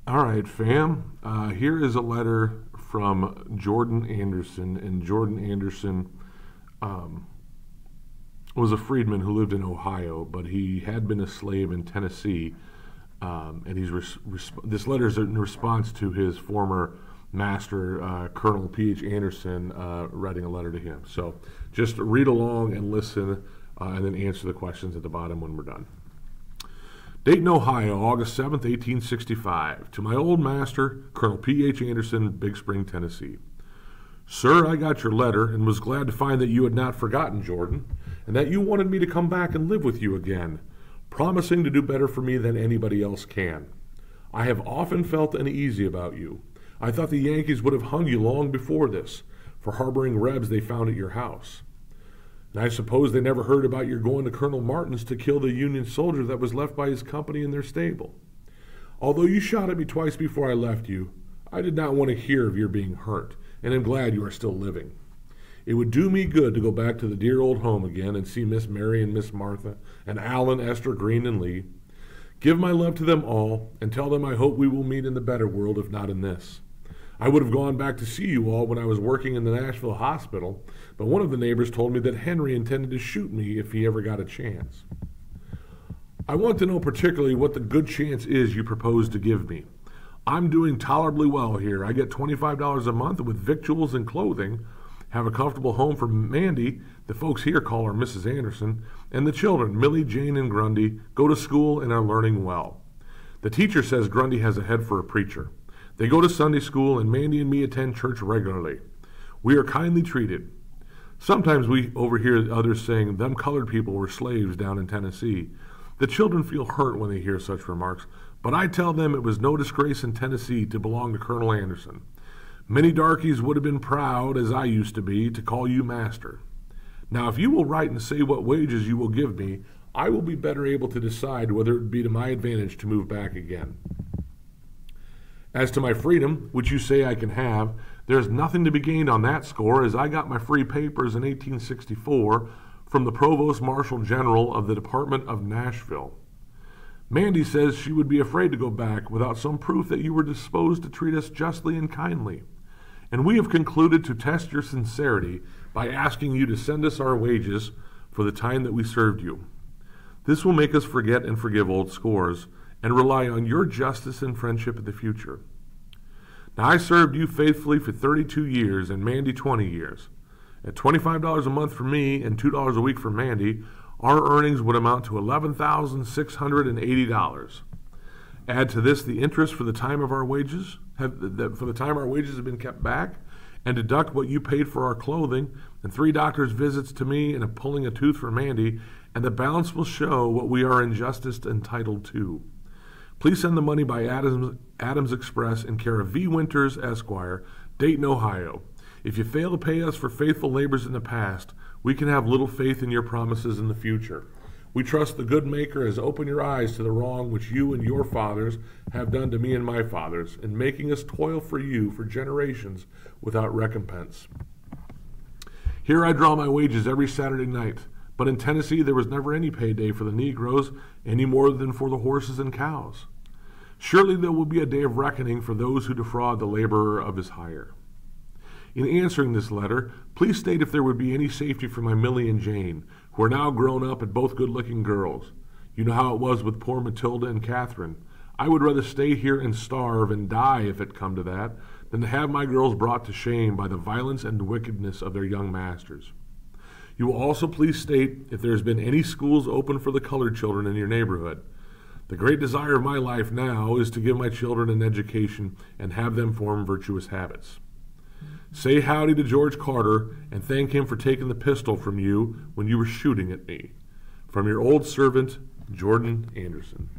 All right, fam. Here is a letter from Jourdan Anderson, and Jourdan Anderson um, was a freedman who lived in Ohio, but he had been a slave in Tennessee, and this letter is in response to his former master, Colonel P.H. Anderson, writing a letter to him. So just read along and listen, and then answer the questions at the bottom when we're done. Dayton, Ohio, August 7th, 1865. To my old master, Colonel P.H. Anderson, Big Spring, Tennessee. Sir, I got your letter and was glad to find that you had not forgotten Jourdan, and that you wanted me to come back and live with you again, promising to do better for me than anybody else can. I have often felt uneasy about you. I thought the Yankees would have hung you long before this, for harboring Rebs they found at your house. And I suppose they never heard about your going to Colonel Martin's to kill the Union soldier that was left by his company in their stable. Although you shot at me twice before I left you, I did not want to hear of your being hurt, and am glad you are still living. It would do me good to go back to the dear old home again and see Miss Mary and Miss Martha, and Alan, Esther, Green, and Lee. Give my love to them all, and tell them I hope we will meet in the better world, if not in this. I would have gone back to see you all when I was working in the Nashville hospital, but one of the neighbors told me that Henry intended to shoot me if he ever got a chance. I want to know particularly what the good chance is you propose to give me. I'm doing tolerably well here. I get $25 a month with victuals and clothing, have a comfortable home for Mandy, the folks here call her Mrs. Anderson, and the children, Millie, Jane, and Grundy, go to school and are learning well. The teacher says Grundy has a head for a preacher. They go to Sunday school, and Mandy and me attend church regularly. We are kindly treated. Sometimes we overhear others saying them colored people were slaves down in Tennessee. The children feel hurt when they hear such remarks, but I tell them it was no disgrace in Tennessee to belong to Colonel Anderson. Many darkies would have been proud, as I used to be, to call you master. Now, if you will write and say what wages you will give me, I will be better able to decide whether it would be to my advantage to move back again. As to my freedom, which you say I can have, there is nothing to be gained on that score, as I got my free papers in 1864 from the Provost Marshal General of the Department of Nashville. Mandy says she would be afraid to go back without some proof that you were disposed to treat us justly and kindly, and we have concluded to test your sincerity by asking you to send us our wages for the time that we served you. This will make us forget and forgive old scores, and rely on your justice and friendship in the future. Now, I served you faithfully for 32 years and Mandy 20 years. At $25 a month for me and $2 a week for Mandy, our earnings would amount to $11,680. Add to this the interest for the time of our wages, have been kept back, and deduct what you paid for our clothing and 3 doctor's visits to me and a pulling a tooth for Mandy, and the balance will show what we are in justice entitled to. Please send the money by Adams Express in care of V. Winters, Esquire, Dayton, Ohio. If you fail to pay us for faithful labors in the past, we can have little faith in your promises in the future. We trust the good Maker has opened your eyes to the wrong which you and your fathers have done to me and my fathers, in making us toil for you for generations without recompense. Here I draw my wages every Saturday night, but in Tennessee there was never any payday for the Negroes any more than for the horses and cows. Surely there will be a day of reckoning for those who defraud the laborer of his hire. In answering this letter, please state if there would be any safety for my Millie and Jane, who are now grown up and both good-looking girls. You know how it was with poor Matilda and Catherine. I would rather stay here and starve and die, if it come to that, than to have my girls brought to shame by the violence and wickedness of their young masters. You will also please state if there has been any schools open for the colored children in your neighborhood. The great desire of my life now is to give my children an education and have them form virtuous habits. Say howdy to George Carter and thank him for taking the pistol from you when you were shooting at me. From your old servant, Jourdan Anderson.